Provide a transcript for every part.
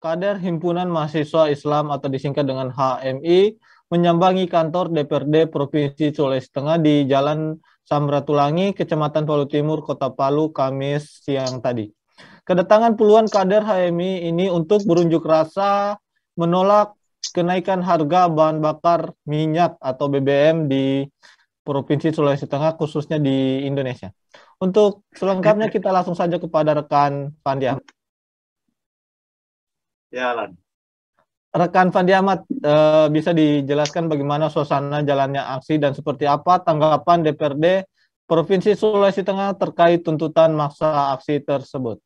kader Himpunan Mahasiswa Islam atau disingkat dengan HMI menyambangi kantor DPRD Provinsi Sulawesi Tengah di Jalan Samratulangi, Kecamatan Palu Timur, Kota Palu, Kamis siang tadi. Kedatangan puluhan kader HMI ini untuk berunjuk rasa menolak kenaikan harga bahan bakar minyak atau BBM di Provinsi Sulawesi Tengah, khususnya di Indonesia. Untuk selengkapnya kita langsung saja kepada rekan Fandi Ahmad. Ya, Lan. Rekan Fandi Ahmad, bisa dijelaskan bagaimana suasana jalannya aksi dan seperti apa tanggapan DPRD Provinsi Sulawesi Tengah terkait tuntutan maksa aksi tersebut?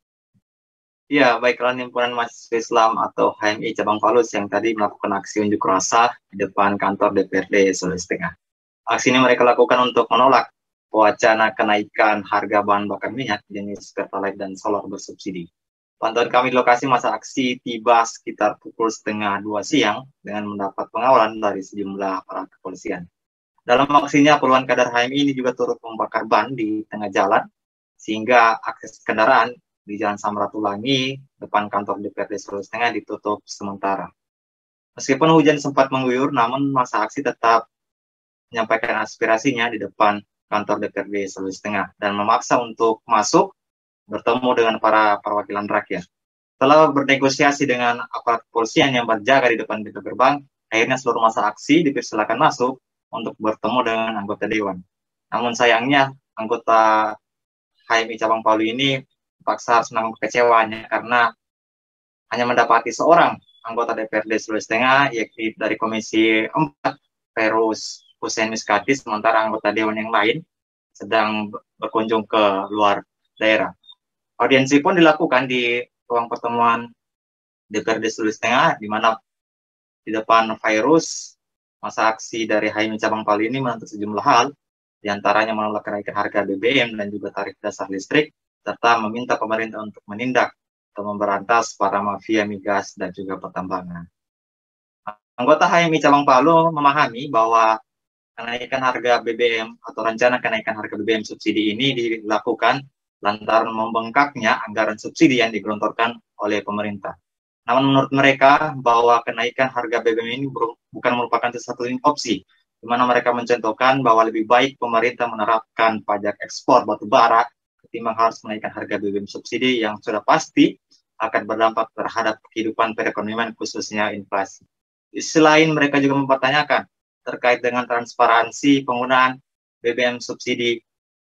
Ya, baik, Lan. Himpunan Mahasiswa Islam atau HMI Cabang Palu yang tadi melakukan aksi unjuk rasa di depan kantor DPRD Sulawesi Tengah. Aksi ini mereka lakukan untuk menolak wacana kenaikan harga bahan bakar minyak jenis Pertalite dan solar bersubsidi. Pantauan kami di lokasi masa aksi tiba sekitar pukul 1:30 siang dengan mendapat pengawalan dari sejumlah aparat kepolisian. Dalam aksinya, puluhan kader HMI ini juga turut membakar ban di tengah jalan, sehingga akses kendaraan di Jalan Samratulangi depan kantor DPRD Sulawesi Tengah ditutup sementara. Meskipun hujan sempat mengguyur, namun masa aksi tetap menyampaikan aspirasinya di depan kantor DPRD Sulawesi Tengah dan memaksa untuk masuk bertemu dengan para perwakilan rakyat. Setelah bernegosiasi dengan aparat kepolisian yang berjaga di depan pintu gerbang, akhirnya seluruh masa aksi dipersilakan masuk untuk bertemu dengan anggota dewan. Namun sayangnya anggota HMI Cabang Palu ini terpaksa harus menanggung kekecewaannya karena hanya mendapati seorang anggota DPRD Sulawesi Tengah, yakni dari Komisi 4, Ferus Hussein Miskati, sementara anggota dewan yang lain sedang berkunjung ke luar daerah. Audiensi pun dilakukan di ruang pertemuan DPRD Sulawesi Tengah, di mana di depan Virus, masa aksi dari HMI Cabang Palu ini menuntut sejumlah hal, diantaranya menolak kenaikan harga BBM dan juga tarif dasar listrik, serta meminta pemerintah untuk menindak atau memberantas para mafia migas dan juga pertambangan. Anggota HMI Cabang Palu memahami bahwa kenaikan harga BBM atau rencana kenaikan harga BBM subsidi ini dilakukan lantaran membengkaknya anggaran subsidi yang digelontorkan oleh pemerintah. Namun menurut mereka bahwa kenaikan harga BBM ini bukan merupakan sesuatu opsi, di mana mereka mencontohkan bahwa lebih baik pemerintah menerapkan pajak ekspor batu bara ketimbang harus menaikkan harga BBM subsidi yang sudah pasti akan berdampak terhadap kehidupan perekonomian khususnya inflasi. Selain mereka juga mempertanyakan terkait dengan transparansi penggunaan BBM subsidi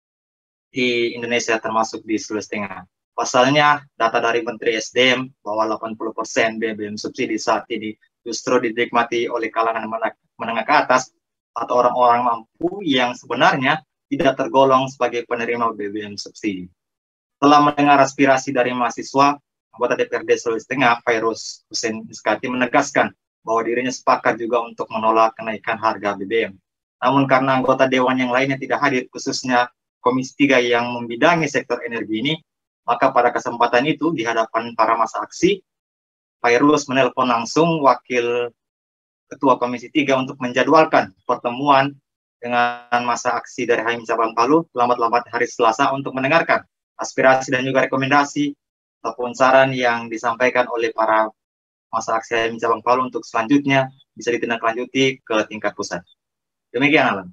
di Indonesia termasuk di Sulawesi Tengah. Pasalnya, data dari Menteri SDM bahwa 80% BBM subsidi saat ini justru dinikmati oleh kalangan menengah ke atas atau orang-orang mampu yang sebenarnya tidak tergolong sebagai penerima BBM subsidi. Setelah mendengar aspirasi dari mahasiswa, anggota DPRD Sulawesi Tengah, Virus Hussein Miskati, menegaskan bahwa dirinya sepakat juga untuk menolak kenaikan harga BBM. Namun karena anggota dewan yang lainnya tidak hadir, khususnya Komisi 3 yang membidangi sektor energi ini, maka pada kesempatan itu di hadapan para massa aksi, Virus menelpon langsung wakil Ketua Komisi 3 untuk menjadwalkan pertemuan dengan massa aksi dari HMI Cabang Palu lambat-lambat hari Selasa untuk mendengarkan aspirasi dan juga rekomendasi ataupun saran yang disampaikan oleh para masa aksi HMI Cabang Palu untuk selanjutnya bisa ditindaklanjuti ke tingkat pusat. Demikian, Alan.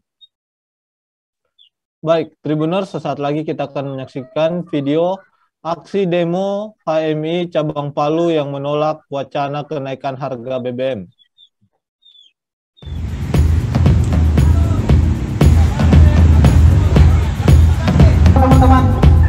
Baik, Tribuners, sesaat lagi kita akan menyaksikan video aksi demo HMI Cabang Palu yang menolak wacana kenaikan harga BBM. Teman-teman,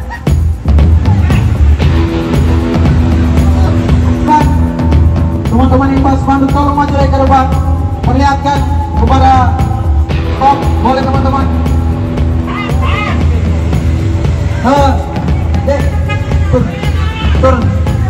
teman-teman yang pas bantu tolong maju dari ke depan, perlihatkan kepada stop, boleh teman-teman. Turun.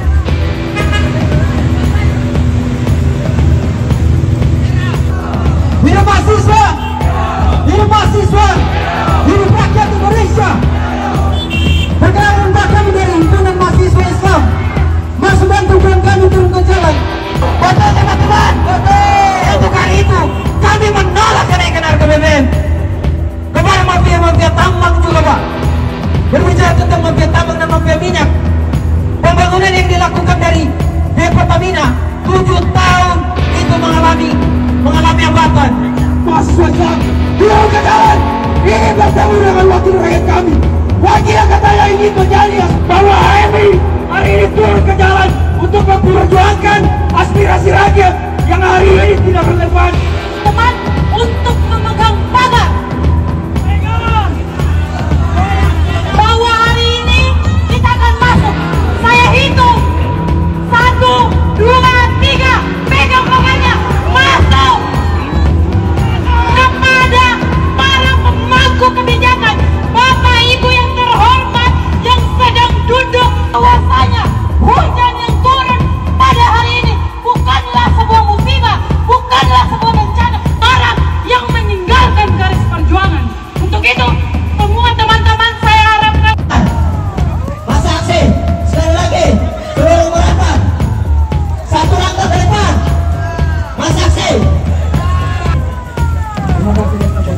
Hidup mahasiswa, hidup mahasiswa, hidup rakyat Indonesia. Perkenalkan kami dari Himpunan Mahasiswa Islam, masuk bantuan kami turun ke jalan. Betul teman-teman, betul. Untuk hari itu kami menolak kenaikan harga BBM. Kepada mafia-mafia tambang juga, Pak. Berbicara tentang mafia tambang dan mafia minyak, pembangunan yang dilakukan dari DPR Pertamina 7 tahun itu mengalami hambatan. Mahasiswa Islam turun ke jalan, ingin bertemu dengan wakil rakyat kami. Wakil yang katanya ingin menjadi bahwa HMI hari ini turun ke jalan untuk memperjuangkan aspirasi rakyat yang hari ini tidak relevan. Teman untuk memegang pagar bahwa hari ini kita akan masuk. Saya hitung 1, 2, 3, pegang pagarnya, masuk. Kepada para pemangku kebijakan, Bapak Ibu yang terhormat yang sedang duduk, bahwasanya hujan yang turun pada hari ini bukanlah sebuah musibah, bukanlah sebuah bencana, orang yang meninggalkan garis perjuangan. Untuk itu, semua teman-teman saya harapkan. Masa aksi, sekali lagi, seluruh merapat, 1 langkah ke depan, masa aksi. Terima kasih.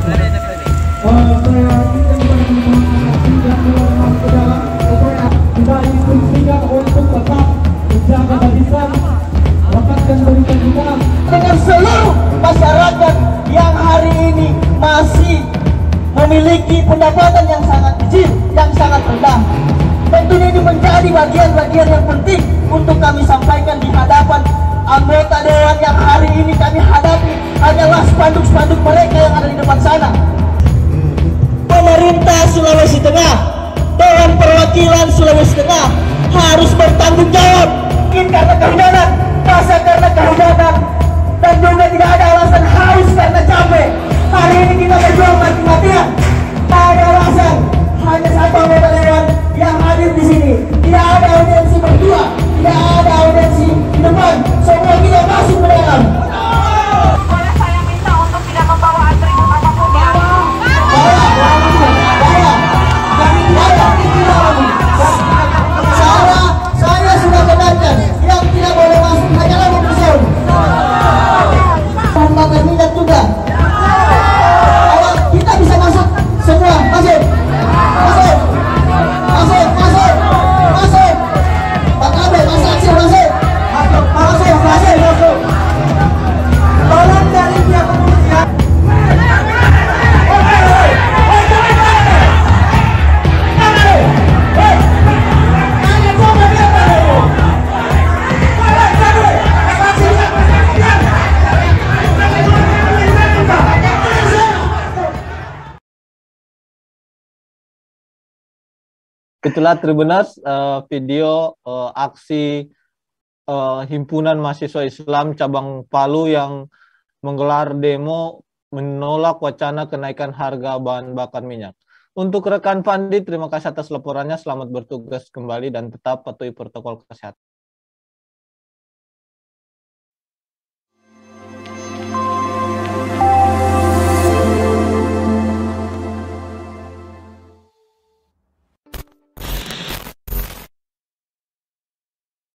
Saya ingin tidak melangkah ke dalam supaya kita instruksikan untuk tetap menjaga barisan, rapatkan barisan kita dengan seluruh masyarakat yang hari ini masih memiliki pendapatan yang sangat kecil, yang sangat rendah. Tentunya ini menjadi bagian-bagian yang penting untuk kami sampaikan di hadapan anggota dewan yang hari ini kami hadapi adalah spanduk-spanduk mereka yang ada di depan sana. Pemerintah Sulawesi Tengah, Dewan Perwakilan Sulawesi Tengah harus bertanggung jawab. Mungkin karena kehujanan, masa karena kehujanan, dan juga tidak ada alasan haus karena capek. Hari ini kita berjuang mati-matian. Tak ada alasan, hanya satu anggota dewan yang hadir di sini. Tidak ada audiensi berdua, tidak ada audiensi di depan. Semua kita masuk ke dalam. Boleh saya minta untuk tidak membawa atribut apapun ya? Saya sudah benarkan yang tidak boleh masuk hanyalah mobil zone. Membakar minyak juga. Ayo kita bisa masuk semua, masuk, masuk, masuk, masuk, masuk. Pak Kabe, masa aksi masuk, masuk, masuk, masuk, masuk. Tolong dari pihak kepolisian. Itulah Tribuners video aksi Himpunan Mahasiswa Islam Cabang Palu yang menggelar demo menolak wacana kenaikan harga bahan bakar minyak. Untuk rekan Pandi, terima kasih atas laporannya. Selamat bertugas kembali dan tetap patuhi protokol kesehatan.